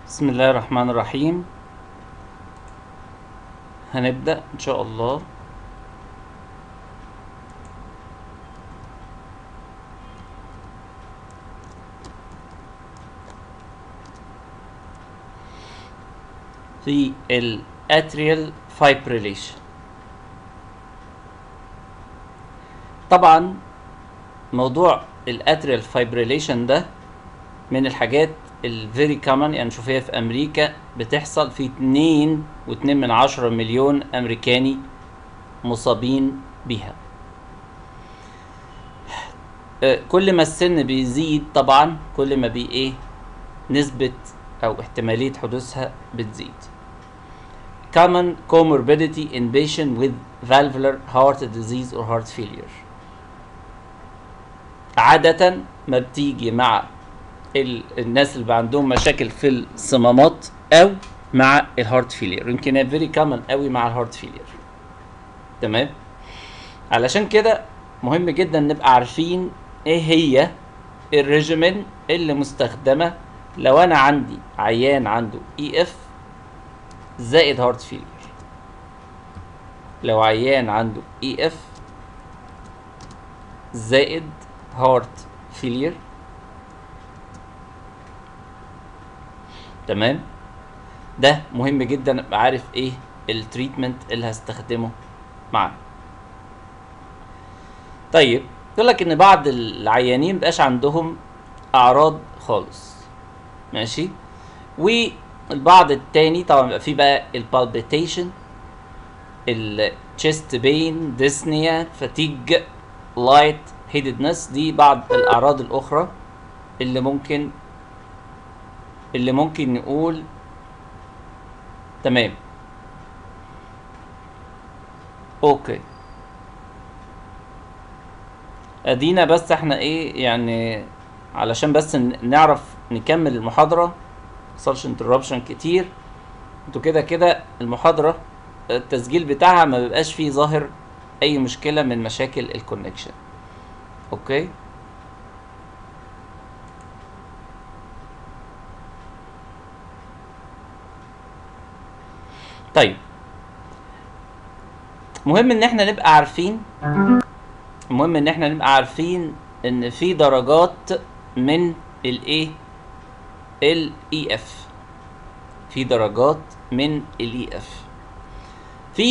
بسم الله الرحمن الرحيم. هنبدأ إن شاء الله. في الاتريال فايبريليشن. طبعا موضوع الاتريال فايبريليشن ده من الحاجات الفيري كومن، يعني شوفيها في امريكا بتحصل في 2.2 مليون امريكاني مصابين بيها. كل ما السن بيزيد طبعا كل ما ايه نسبة او احتمالية حدوثها بتزيد. common comorbidity in patient with valvular heart disease or heart failure. عادة ما بتيجي مع الناس اللي عندهم مشاكل في الصمامات او مع الهارت فيلير، يمكن هي فيري كومن قوي مع الهارت فيلير. تمام، علشان كده مهم جدا نبقى عارفين ايه هي الريجيمين اللي مستخدمه لو انا عندي عيان عنده اي اف زائد هارت فيلير. لو عيان عنده اي اف زائد هارت فيلير، تمام، ده مهم جدا ابقى عارف ايه التريتمنت اللي هستخدمه معاه. طيب يقول لك ان بعض العيانين مبقاش عندهم اعراض خالص، ماشي، والبعض التاني طبعا بيبقى فيه بقى البالبيتيشن، التشيست بين، ديسنيا، فاتيج، لايت هيدedness. دي بعض الاعراض الاخرى اللي ممكن نقول تمام. اوكي، ادينا بس احنا ايه يعني علشان بس نعرف نكمل المحاضرة، ميحصلش انتربشن كتير. انتوا كده كده المحاضرة التسجيل بتاعها ما بيبقاش فيه ظاهر اي مشكلة من مشاكل الكونكشن. اوكي، طيب مهم ان احنا نبقى عارفين ان في درجات من الايه الاي اف. في درجات من الاي اف. في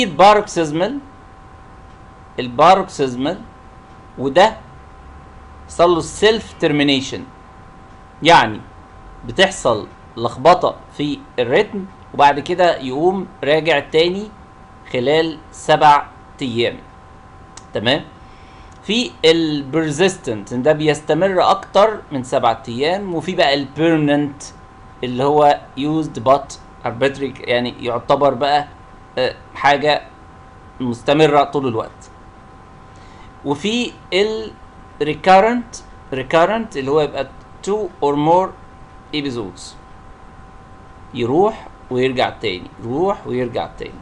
الباروكسيزمال وده حصل له السيلف ترمينيشن، يعني بتحصل لخبطه في الريتم وبعد كده يقوم راجع تاني خلال 7 ايام. تمام. في البرزيستنت ده بيستمر اكتر من 7 ايام، وفي بقى البيرمننت اللي هو used but arbitrary، يعني يعتبر بقى حاجه مستمره طول الوقت. وفي الريكارنت اللي هو يبقى 2 or more episodes، يروح ويرجع تاني، يروح ويرجع تاني.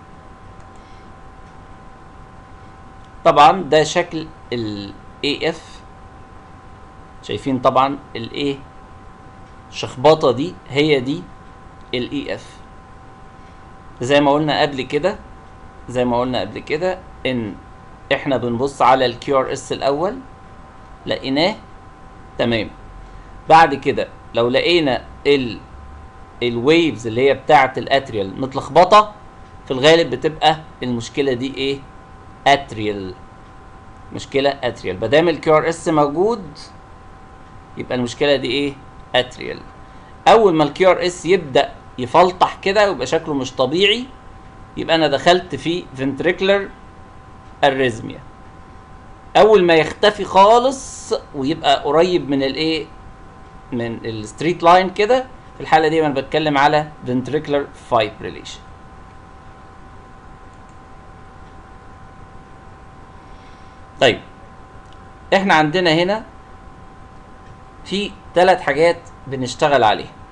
طبعا ده شكل ال AF. شايفين طبعا الايه شخبطه دي، هي دي ال EF. زي ما قلنا قبل كده ان احنا بنبص على ال QRS الاول، لقيناه تمام. بعد كده لو لقينا الويفز اللي هي بتاعه الاتريال متلخبطه، في الغالب بتبقى المشكله دي ايه؟ اتريال. مشكله اتريال. بدام الكيو ار اس موجود يبقى المشكله دي ايه؟ اتريال. اول ما الكيو ار اس يبدا يفلطح كده ويبقى شكله مش طبيعي، يبقى انا دخلت في فنتريكولار اريزميا. اول ما يختفي خالص ويبقى قريب من الايه؟ من الستريت لاين كده، في الحاله دي انا بتكلم على فنتريكولار فايبريليشن. طيب احنا عندنا هنا في 3 حاجات بنشتغل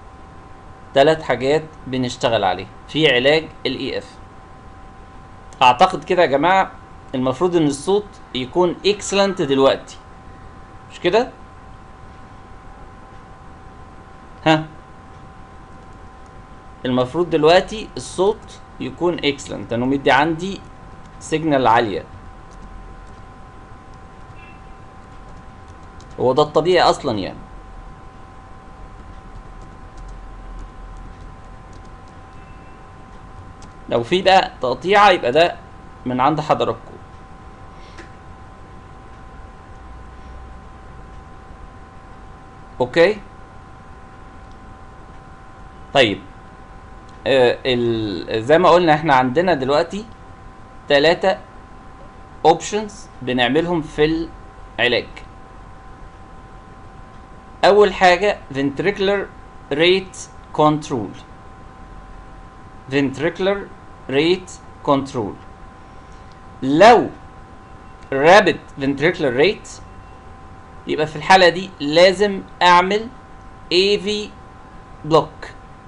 عليها في علاج الاي اف. اعتقد كده يا جماعه المفروض ان الصوت يكون اكسلنت دلوقتي، مش كده؟ ها المفروض دلوقتي الصوت يكون اكسلنت لانه مدي عندي سيجنال عاليه. هو ده الطبيعي اصلا يعني. لو في بقى تقطيعه يبقى ده من عند حضراتكم. اوكي طيب زي ما قلنا احنا عندنا دلوقتي 3 اوبشنز بنعملهم في العلاج. اول حاجه ventricular rate control. ventricular rate control لو rapid ventricular rate يبقى في الحاله دي لازم اعمل AV block.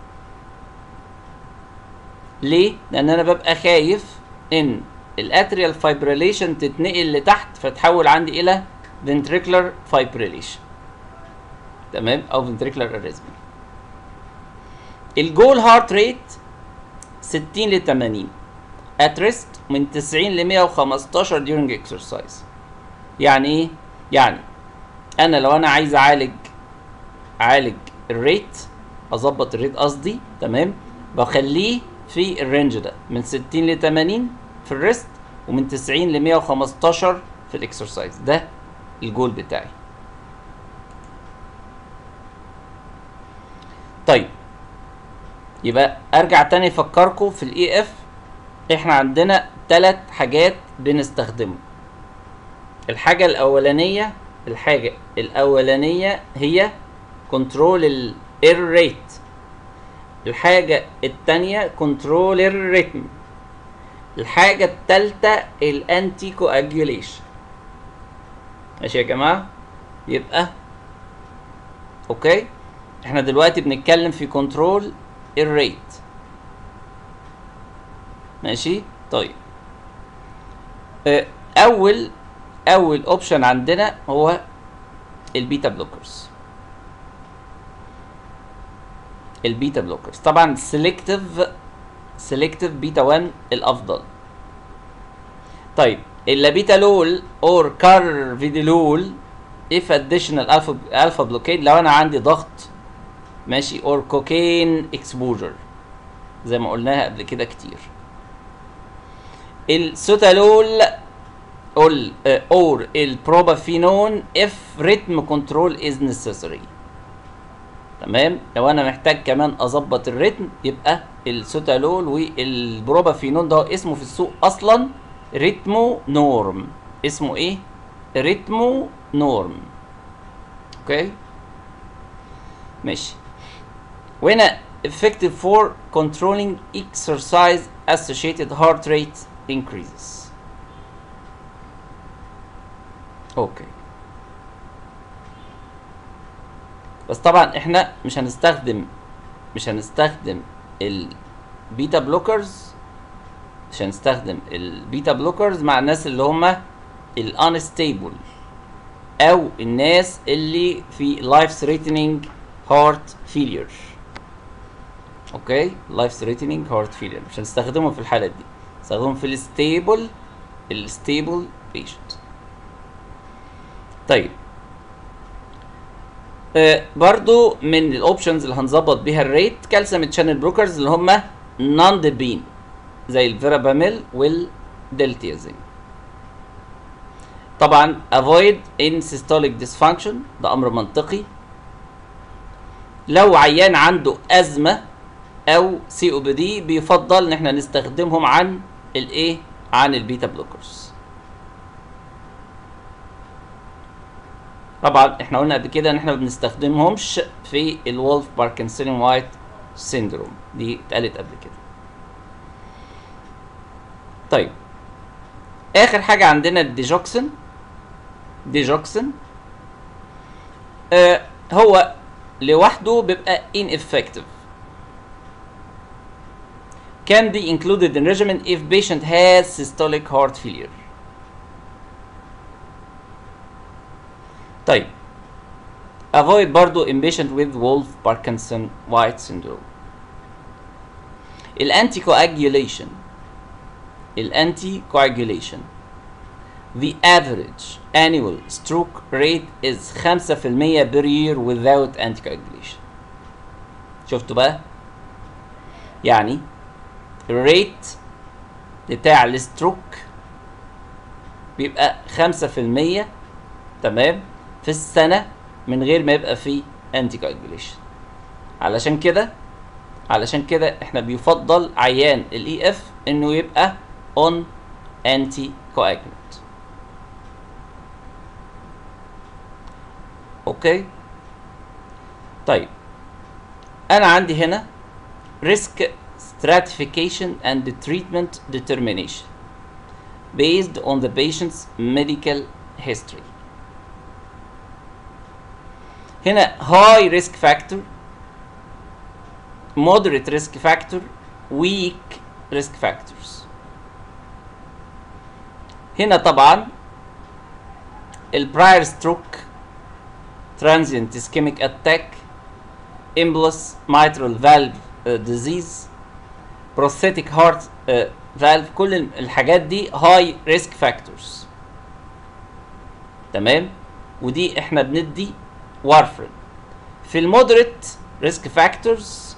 ليه؟ لان انا ببقى خايف ان الاتريال fibrillation تتنقل لتحت فتحول عندي الى ventricular fibrillation. تمام؟ او ventricular arrhythmia. الجول هارت ريت 60 ل 80 at rest من 90 ل 115 during exercise. يعني ايه؟ يعني انا لو انا عايز اعالج الريت، اظبط الريت قصدي، تمام، بخليه في الرينج ده من 60 ل 80 في الريست ومن 90 ل 115 في الاكسرسايز. ده الجول بتاعي. طيب يبقى ارجع تاني افكركم في الاي اف. احنا عندنا 3 حاجات بنستخدمه. الحاجه الاولانيه هي كنترول الاير ريت. الحاجه الثانيه كنترول الريتم. الحاجه الثالثه الانتي كواجوليشن. ماشي يا جماعه؟ يبقى اوكي احنا دلوقتي بنتكلم في كنترول الريت. ماشي طيب اول اوبشن عندنا هو البيتا بلوكرز. البيتا بلوكرز طبعا سيلكتيف بيتا 1 الافضل. طيب اللابيتالول اور كارفيديلول if additional alpha blockade لو انا عندي ضغط، ماشي، اور كوكين اكسبوجر زي ما قلناها قبل كده كتير. السوتالول اور البروبافينون if rhythm control is necessary. تمام، لو انا محتاج كمان اظبط الريتم يبقى السوتالول والبروبافينون ده اسمه في السوق اصلا ريتمو نورم. اسمه ايه؟ ريتمو نورم. اوكي ماشي. وهنا effective for controlling exercise associated heart rate increases. اوكي بس طبعا احنا مش هنستخدم البيتا بلوكرز. مش هنستخدم البيتا بلوكرز مع الناس اللي هم الانستيبل او الناس اللي في life threatening heart failure. اوكي life threatening heart failure مش هنستخدمهم في الحالات دي، هنستخدمهم في الستيبل patient. طيب برضو من الاوبشنز اللي هنظبط بيها الريت كالسيوم تشانل بلوكرز اللي هم نون ديبين زي الفيراباميل والدلتيازين. طبعا avoid in systolic dysfunction ده امر منطقي. لو عيان عنده ازمه او سي او بي دي بيفضل ان احنا نستخدمهم عن الايه؟ عن البيتا بلوكرز. طبعا احنا قلنا قبل كده ان احنا ما بنستخدمهمش في الولف باركنسون وايت سيندروم، دي اتقالت قبل كده. طيب اخر حاجه عندنا الديجوكسين. هو لوحده بيبقى ineffective. can be included in regimen if patient has systolic heart failure. طيب avoid برضو in patient with Wolff Parkinson White syndrome. الانتي كواجيوليشن. The average annual stroke rate is 5% per year without anticoagulation. شفتوا بقى؟ يعني الريت بتاع الستروك بيبقى 5%، تمام، في السنة من غير ما يبقى فيه anticoagulation. علشان كده احنا بيفضل عيان الاي اف انه يبقى on anticoagulant. اوكي، طيب انا عندي هنا risk stratification and treatment determination based on the patient's medical history. هنا high risk factor, moderate risk factor, weak risk factors. هنا طبعا prior stroke, transient ischemic attack, embolus mitral valve disease, prosthetic heart valve، كل الحاجات دي high risk factors، تمام، ودي احنا بندي وارفرين. في المودريت ريسك فاكتورز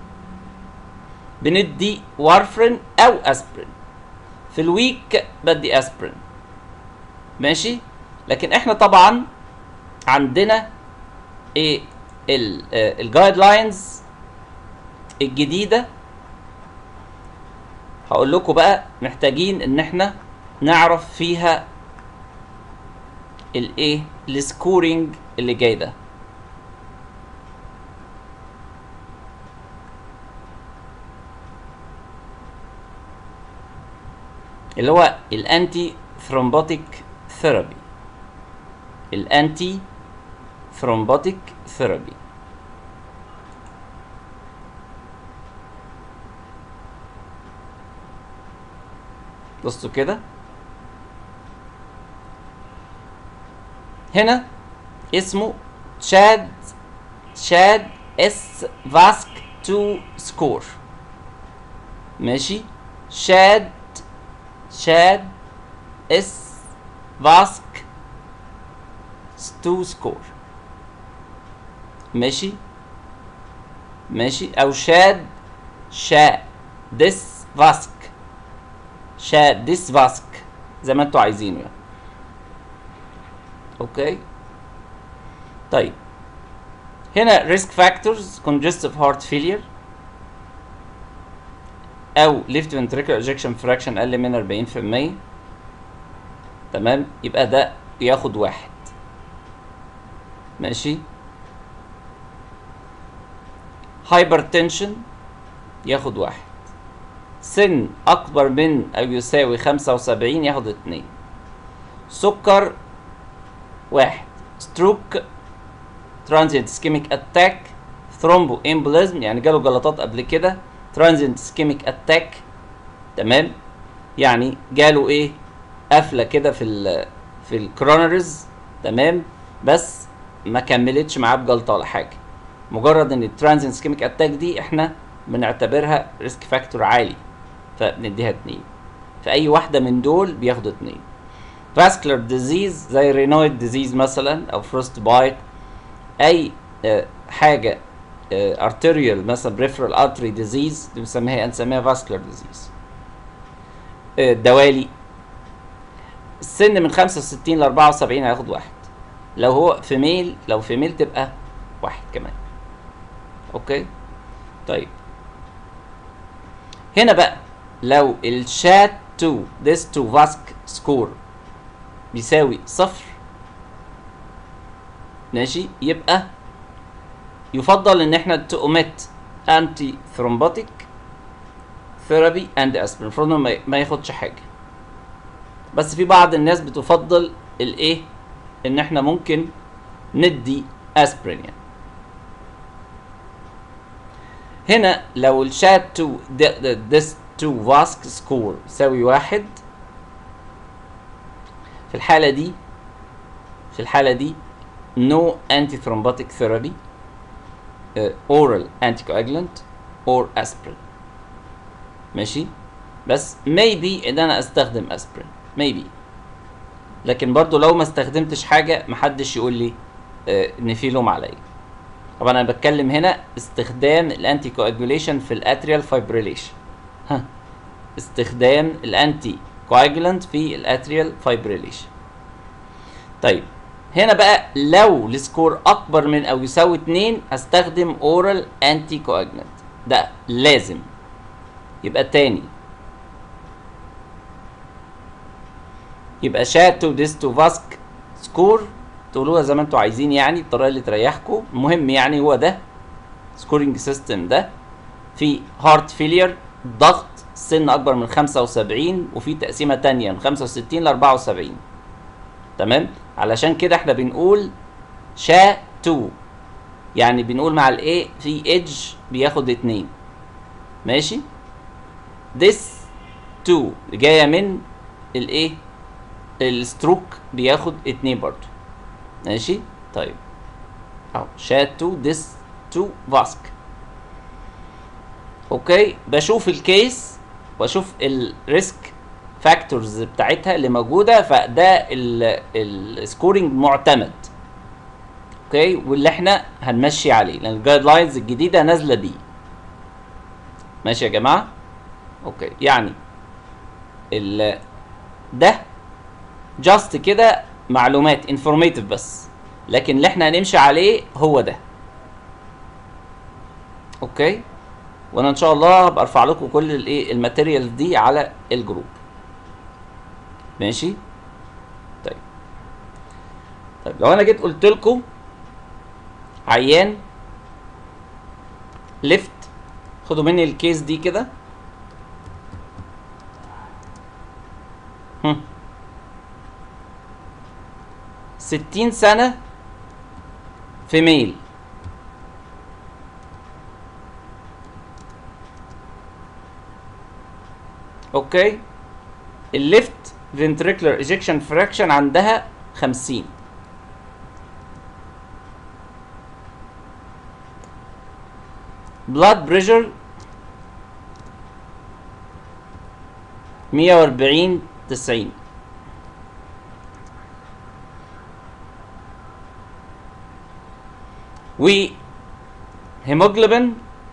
بندي وارفرين او اسبرين. في الويك بدي اسبرين، ماشي. لكن احنا طبعا عندنا ايه الجايد لاينز الجديده، هقول لكم بقى محتاجين ان احنا نعرف فيها الايه السكورينج اللي جاي ده. اللي هو الانتي ثرومبوتيك ثيرابي. بصوا كده، هنا اسمه شاد اس فاسك 2 سكور، ماشي. شاد اس فاسك 2 سكور، ماشي. او ديس فاسك زي ما انتوا عايزينه يعني. اوكي، طيب هنا ريسك فاكتورز congestive heart failure او left ventricular ejection fraction اقل من 40%، تمام، يبقى ده ياخد 1، ماشي. هايبرتنشن ياخد 1، سن اكبر من او يساوي 75 ياخد 2، سكر 1، ستروك، ترانزيت اسكيميك اتاك، ثرومبو امبوليزم يعني جاله جلطات قبل كده، ترانزيت اسكيميك اتاك، تمام، يعني جاله ايه قفله كده في الكرونرز، تمام، بس ما كملتش معاه بجلطه ولا حاجه. مجرد ان الترانزيت اسكيميك اتاك دي احنا بنعتبرها ريسك فاكتور عالي فبنديها 2، فاي واحده من دول بياخدوا 2. فاسكولار ديزيز زي رينويد ديزيز مثلا او فروست بايت، اي حاجه ارتيريال مثلا بريفرال ارتري ديزيز نسميها فاسكولار ديزيز. دوالي، السن من 65 ل 74 هياخد 1، لو هو فيميل تبقى 1 كمان. اوكي، طيب هنا بقى لو الشات 2 ديس 2 فاسك سكور بيساوي 0، ماشي، يبقى يفضل ان احنا تؤمت انتي ثرومبوتيك ثيرابي اند اسبرين، المفروض انه ما ياخدش حاجه. بس في بعض الناس بتفضل الايه ان احنا ممكن ندي اسبرين يعني. هنا لو الشات 2 ديس 2 فاسك سكور يساوي 1، في الحالة دي no antithrombotic therapy, oral anticoagulant or aspirin. ماشي، بس maybe ان انا استخدم اسبرين maybe، لكن برضو لو ما استخدمتش حاجه محدش يقول لي ان في لوم عليا. طبعا انا بتكلم هنا استخدام الانتي كواجوليشن في الاتريال فايبريليشن. ها، استخدام الانتي كواجولانت في الاتريال فايبريليشن. طيب هنا بقى لو السكور اكبر من او يساوي 2 هستخدم اورال انتي كواجولانت، ده لازم. يبقى تاني، يبقى شاتو ديستو فاسك سكور، تقولوها زي ما انتوا عايزين يعني الطريقه اللي تريحكم. المهم يعني هو ده سكورنج سيستم ده في هارت فيلير، ضغط، سن اكبر من 75، وفي تقسيمه تانية من 65 ل 74. تمام، علشان كده احنا بنقول شا 2، يعني بنقول مع الايه في ايدج بياخد 2. ماشي، ديس 2 جايه من الايه الستروك بياخد 2 برضو. ماشي، طيب اهو شا 2 ديس 2 فاسك. اوكي، بشوف الكيس واشوف الريسك فاكتورز بتاعتها اللي موجوده، فده السكورنج معتمد. اوكي، واللي احنا هنمشي عليه لان الجايد لاينز الجديده نازله بيه. ماشي يا جماعه، اوكي، يعني ده جاست كده معلومات انفورميتيف بس، لكن اللي احنا هنمشي عليه هو ده. اوكي، وانا ان شاء الله هبقى ارفع لكم كل الايه الماتيريال دي على الجروب. ماشي، طيب لو انا جيت قلت لكم عيان ليفت، خدوا مني الكيس دي كده. 60 سنة في ميل، اوكي، الليفت ventricular ejection fraction عندها 50. blood pressure 140/90. و hemoglobin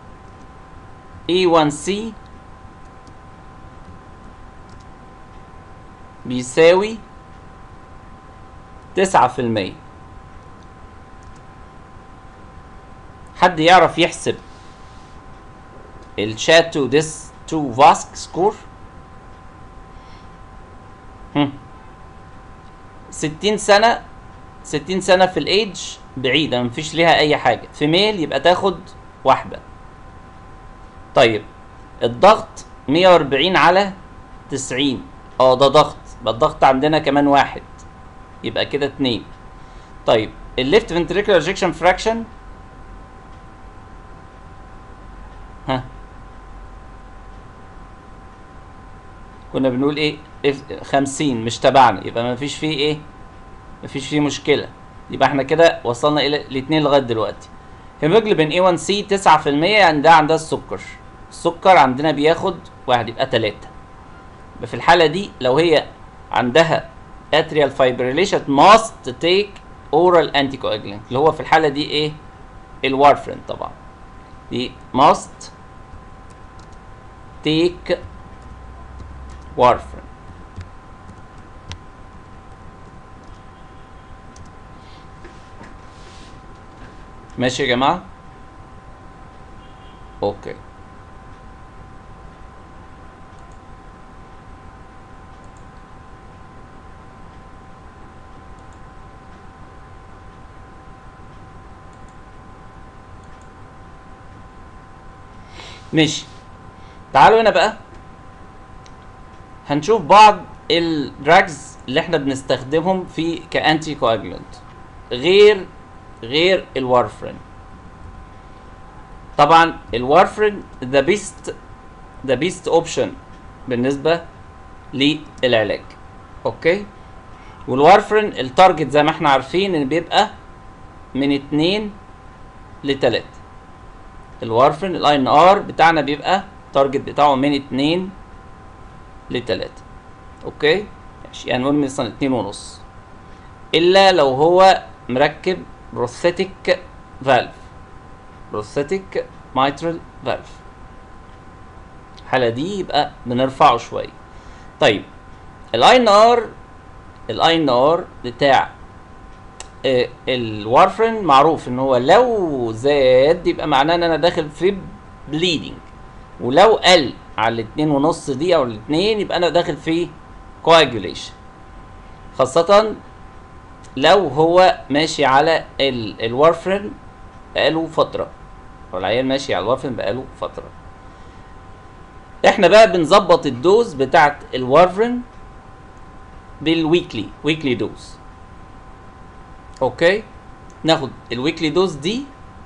A1C بيساوي 9%. حد يعرف يحسب الشاتو ديس 2 فاسك سكور؟ 60 سنة، 60 سنة في الايدج بعيدة مفيش ليها أي حاجة، في ميل يبقى تاخد واحدة. طيب الضغط 140/90، ده ضغط، يبقى الضغط عندنا كمان 1، يبقى كده 2. طيب الليفت فنتريكولار ايجكشن فراكشن، كنا بنقول ايه؟ 50 مش تبعنا، يبقى مفيش فيه ايه؟ مفيش فيه مشكلة. يبقى احنا كده وصلنا الى الاثنين لغاية دلوقتي. هيموجلوبين A1C 9%، يعني ده عندها السكر عندنا بياخد 1، يبقى 3. يبقى في الحالة دي لو هي عندها atrial fibrillation must take oral anticoagulant، اللي هو في الحالة دي ايه؟ الوارفرين طبعا. دي must take وارفرين. ماشي يا جماعة؟ اوكي، ماشي، تعالوا هنا بقى هنشوف بعض الدراجز اللي احنا بنستخدمهم في كانتي كواجولانت غير الوارفرين. طبعا الوارفرين ذا بيست اوبشن بالنسبه للعلاج. اوكي، والوارفرين التارجت زي ما احنا عارفين ان بيبقى من 2 ل 3. الوارفرين الاي ان ار بتاعنا بيبقى التارجت بتاعه من 2 ل3. اوكي ماشي، يعني نقول مثلا 2.5، الا لو هو مركب بروستاتيك فالف، بروستاتيك مايترال فالف، الحالة دي يبقى بنرفعه شوية. طيب الاي ان ار، الاي ان ار بتاع الوارفرين معروف ان هو لو زاد يبقى معناه ان انا داخل في بليدنج، ولو قل على 2.5 دي او 2 يبقى انا داخل في كواجوليشن، خاصة لو هو ماشي على الوارفرين بقاله فترة، او العيان ماشي على الوارفرين بقاله فترة. احنا بقى بنظبط الدوز بتاعت الوارفرين بالويكلي، ويكلي دوز. اوكي ناخد الويكلي دوز دي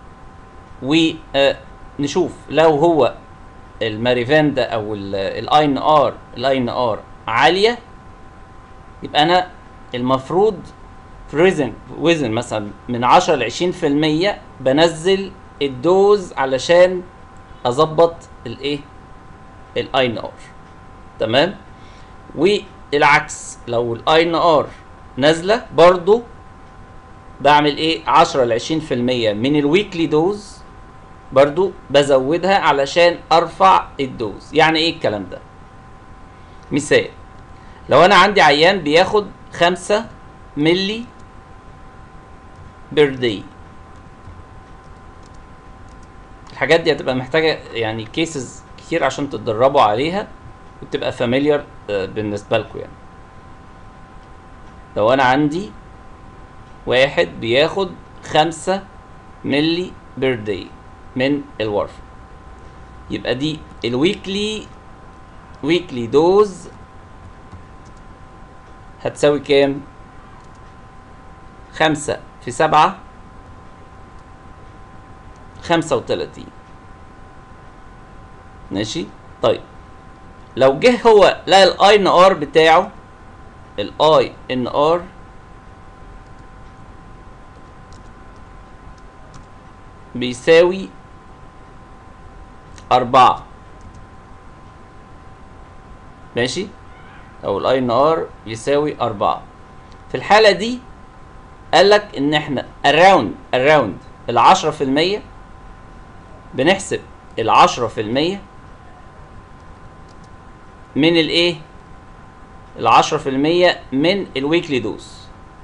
ونشوف لو هو الماريفان ده او الاي ان ار، الاي ان ار عاليه، يبقى انا المفروض في وزن مثلا من 10 ل 20% بنزل الدوز علشان اظبط الايه، الاي ان ار. تمام. والعكس لو الاي ان ار نازله برضو بعمل ايه، 10 ل 20% من الويكلي دوز برضو بزودها علشان ارفع الدوز. يعني ايه الكلام ده؟ مثال، لو انا عندي عيان بياخد 5 ملي بير داي، الحاجات دي هتبقى محتاجه يعني كيسز كتير عشان تتدربوا عليها وتبقى فاميليار بالنسبه لكم. يعني لو انا عندي واحد بياخد 5 ملي بير داي من الورفر، يبقى دي الويكلي، ويكلي دوز هتساوي كام؟ 5 في 7 35. ماشي. طيب لو جه هو لقى الاي ان ار بتاعه، الاي ان ار بيساوي 4، ماشي، او الاي ان ار يساوي 4، في الحالة دي قالك ان احنا around 10%، بنحسب 10% من الايه، 10% من الويكلي دوز،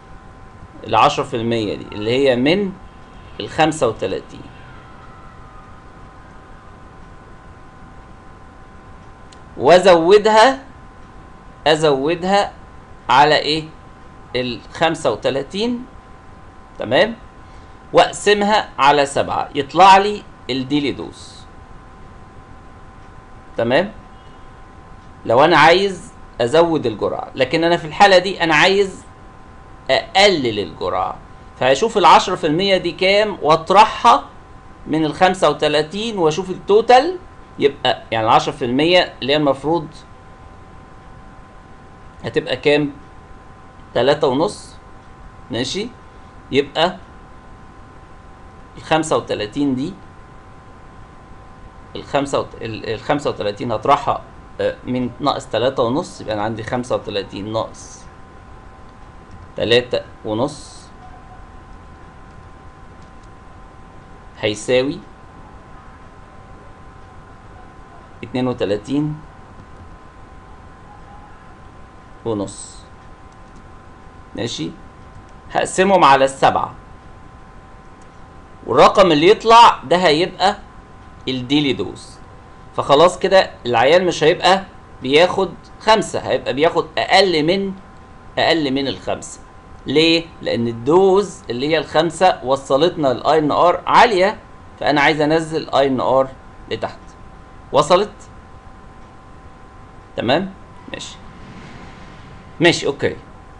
10% دي اللي هي من 35، وازودها على ايه، 35. تمام. واقسمها على 7 يطلع لي الديلي دوز. تمام. لو انا عايز ازود الجرعه، لكن انا في الحاله دي انا عايز اقلل الجرعه، فهشوف 10% دي كام واطرحها من 35 واشوف التوتال، يبقى يعني 10% اللي هي المفروض هتبقى كام؟ 3.5. ماشي. يبقى 35 دي، ال 35 هطرحها من ناقص 3.5، يبقى انا عندي 35 ناقص 3.5 هيساوي 32.5. ماشي. هقسمهم على 7 والرقم اللي يطلع ده هيبقى الديلي دوز. فخلاص كده العيان مش هيبقى بياخد 5، هيبقى بياخد اقل من 5. ليه؟ لان الدوز اللي هي 5 وصلتنا للاي ان ار عاليه، فانا عايز انزل الاي ان ار لتحت. وصلت؟ تمام. ماشي اوكي.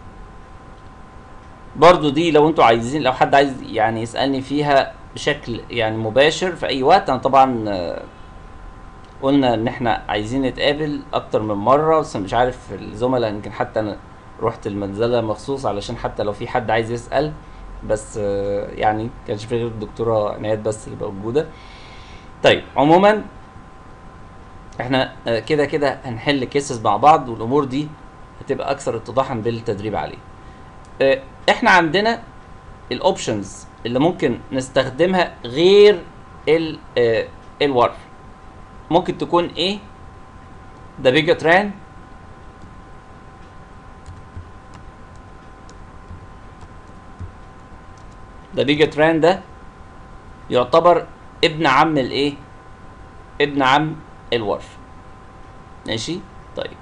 برضو دي لو انتوا عايزين، لو حد عايز يعني يسألني فيها بشكل يعني مباشر في اي وقت، انا طبعا قلنا ان احنا عايزين نتقابل اكتر من مرة، بس مش عارف الزملاء، يمكن حتى انا رحت المنزلة مخصوص علشان حتى لو في حد عايز يسأل، بس يعني كانش في غير الدكتورة عنايات بس اللي موجودة. طيب عموما احنا كده كده هنحل كيسز مع بعض، والامور دي هتبقى اكثر اتضاحا بالتدريب عليه. احنا عندنا الاوبشنز اللي ممكن نستخدمها غير الورف. ممكن تكون ايه؟ ده بيجاتران، ده بيجاتران ده يعتبر ابن عم الايه؟ ابن عم الورف. ماشي؟ طيب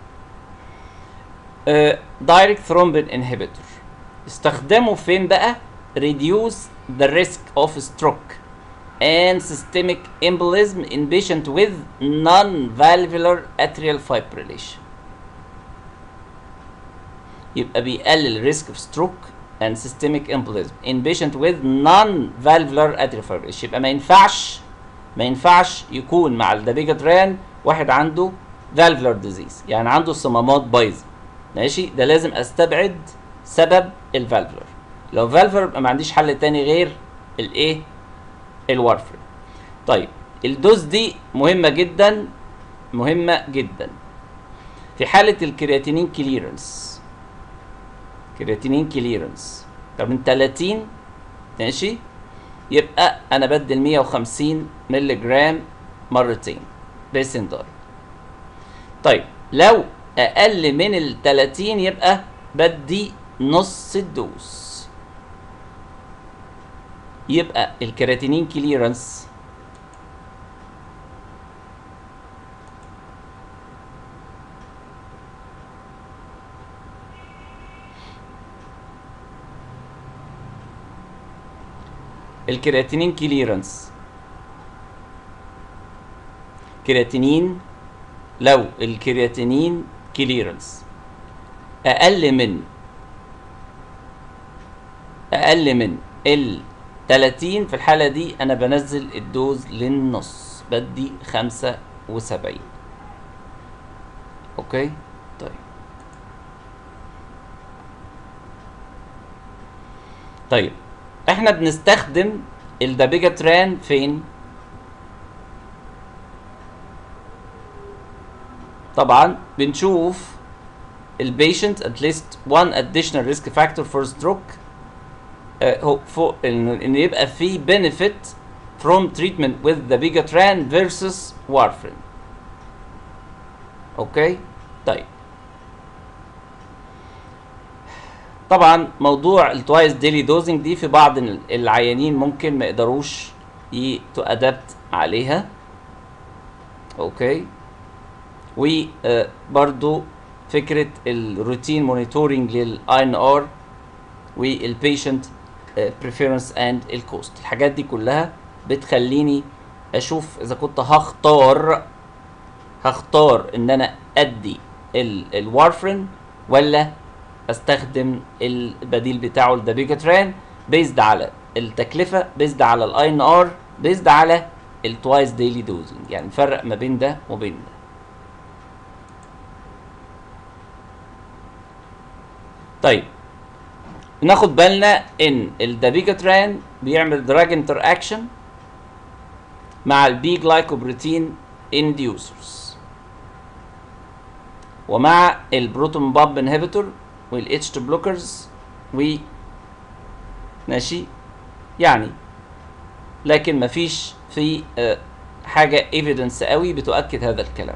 دايركت ثرومبين انهبيتور استخدمه فين بقى؟ reduce the risk of stroke and systemic embolism in patient with non-valvular atrial fibrillation. يبقى بيقلل risk of stroke and systemic embolism in patient with non-valvular atrial fibrillation. يبقى ما ينفعش يكون مع الدابيجاتران واحد عنده valvular disease، يعني عنده صمامات بايظه. ماشي؟ ده لازم استبعد سبب الفالفولر. لو فالفولر يبقى ما عنديش حل تاني غير الايه؟ الوارفرين. طيب الدوز دي مهمه جدا، مهمه جدا في حاله الكرياتينين كليرنس. كرياتينين كليرنس طب من 30 ماشي، يبقى انا بدي 150 مللي جرام مرتين بيسندار. طيب لو اقل من ال 30 يبقى بدي نص الدوز. يبقى الكرياتينين كليرنس الكرياتينين كليرنس كرياتينين، لو الكرياتينين كليرنس اقل من ال 30 في الحالة دي انا بنزل الدوز للنص، بدي 75. اوكي طيب احنا بنستخدم الدابيجاتران فين؟ طبعا بنشوف البيشنت at least one additional risk factor for stroke فوق ان يبقى في benefit from treatment with dabigatran versus warfarin. اوكي طيب طبعا موضوع التوايس ديلي دوزنج دي في بعض العيانين ممكن ما يقدروش يتأدبت عليها. اوكي وبرضو فكرة الروتين مونيتورنج للاي ان ار والبيشنت بريفيرنس اند الكوست. الحاجات دي كلها بتخليني اشوف اذا كنت هختار ان انا ادي الوارفرين ولا استخدم البديل بتاعه الدابيجاتران، بيزد على التكلفه، بيزد على الاي ان ار، بيزد على التوايس ديلي دوزنج. يعني نفرق ما بين ده وبين ده. طيب ناخد بالنا ان الدابيجاتران بيعمل دراج انتر اكشن مع البي جلايكوبروتين انديوسرز ومع البروتون بامب انهبيتور والاتش 2 بلوكرز ماشي يعني، لكن مفيش في حاجه ايفيدنس قوي بتؤكد هذا الكلام.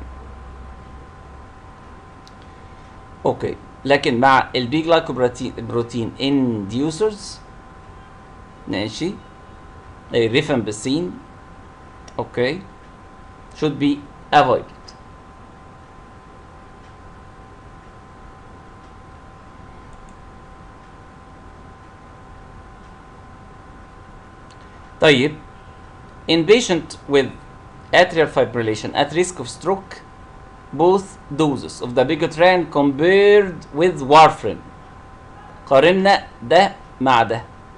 اوكي لكن مع البي جلايكوبروتين انديوسرز ماشي الريفامبيسين اوكي should be avoided. طيب in patient with atrial fibrillation at risk of stroke both doses of dabigatran compared with warfarin. قارنا ده مع ده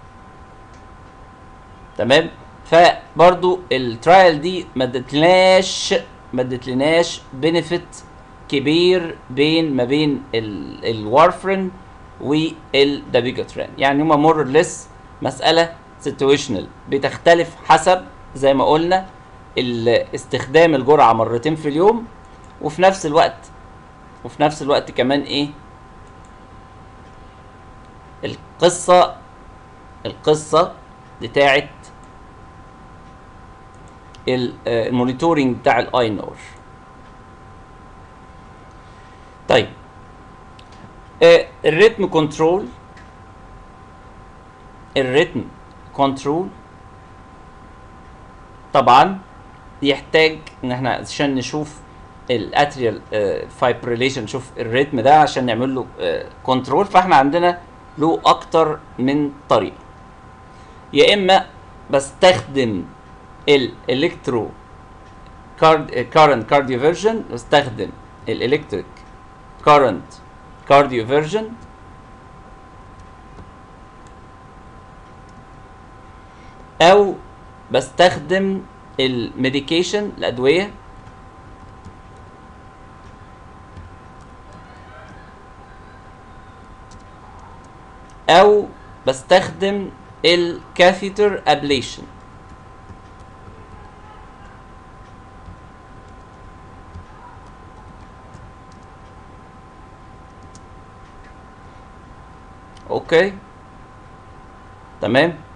تمام. فبرضو الترايل دي ما ادتلناش بنفيت كبير ما بين الوارفرين والدابيجاتران. يعني هما مور ليس مساله سيتويشنال بتختلف حسب زي ما قلنا استخدام الجرعه مرتين في اليوم وفي نفس الوقت كمان ايه القصه بتاعت المونيتورنج بتاع الاي ان ار. طيب الريتم كنترول طبعا يحتاج ان احنا عشان نشوف الاتريال فايبريليشن، نشوف الريتم ده عشان نعمل له كنترول. فاحنا عندنا له اكتر من طريقه. يا اما بستخدم الالكترو كارنت كارديوفيرجن، بستخدم الالكتريك كارنت كارديوفيرجن، او بستخدم الميديكيشن الادويه، او بستخدم الكاثيتر ابليشن. اوكي تمام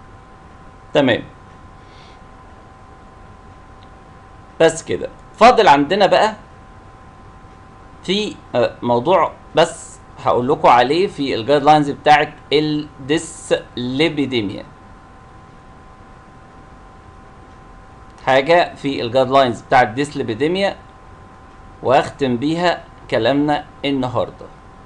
بس كده. فاضل عندنا بقى في موضوع بس هقول لكم عليه في الجايد لاينز بتاعت الديسليبيديميا. حاجه في الجايد لاينز بتاعت الديسليبيديميا واختم بيها كلامنا النهارده.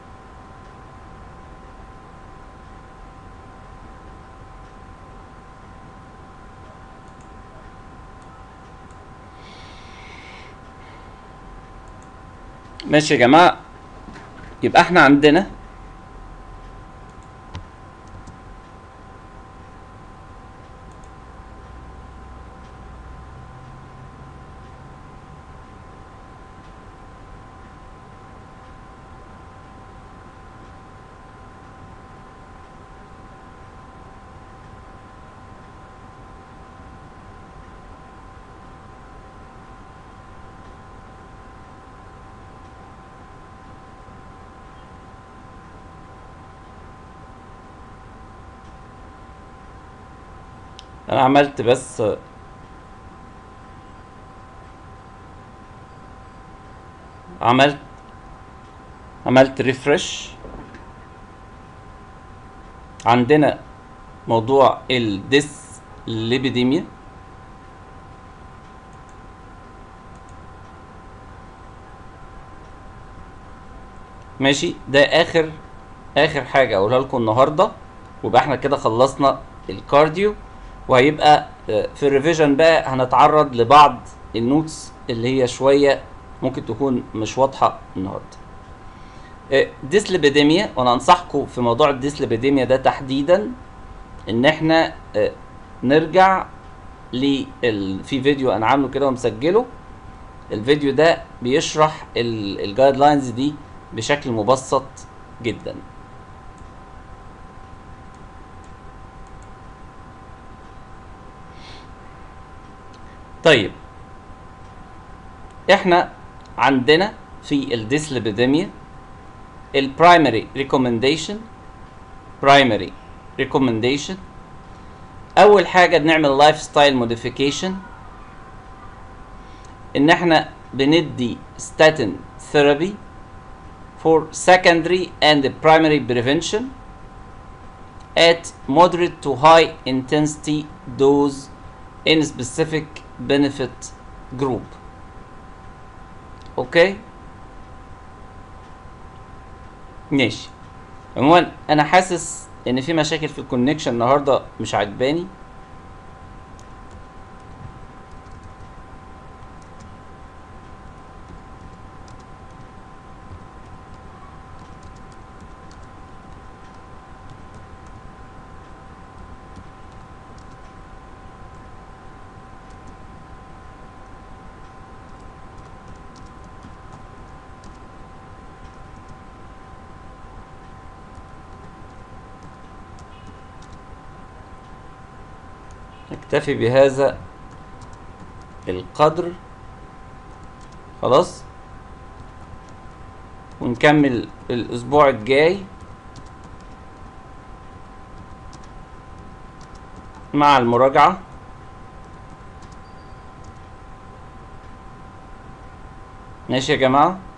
ماشي يا جماعه، يبقى احنا عندنا انا عملت بس عملت ريفرش. عندنا موضوع الديسليبيديميا، ماشي. ده اخر حاجه اقولها لكم النهارده، ويبقى احنا كده خلصنا الكارديو. وهيبقى في الريفيجن بقى هنتعرض لبعض النوتس اللي هي شويه ممكن تكون مش واضحه النهارده. ديسليبيديميا، وانا انصحكم في موضوع الديسليبيديميا ده تحديدا ان احنا نرجع في فيديو انا عامله كده ومسجله. الفيديو ده بيشرح الجايد لاينز دي بشكل مبسط جدا. طيب احنا عندنا في الديسليبيديميا البرايمري ريكومنديشن اول حاجه بنعمل لايف ستايل موديفيكيشن، ان احنا بندي ستاتين ثيرابي for secondary and primary prevention at moderate to high intensity dose in specific benefit group. اوكي ماشي. عموما انا حاسس ان في مشاكل في الكونكشن النهارده مش عجباني. نكتفي بهذا القدر خلاص. ونكمل الاسبوع الجاي مع المراجعة. ماشي يا جماعة.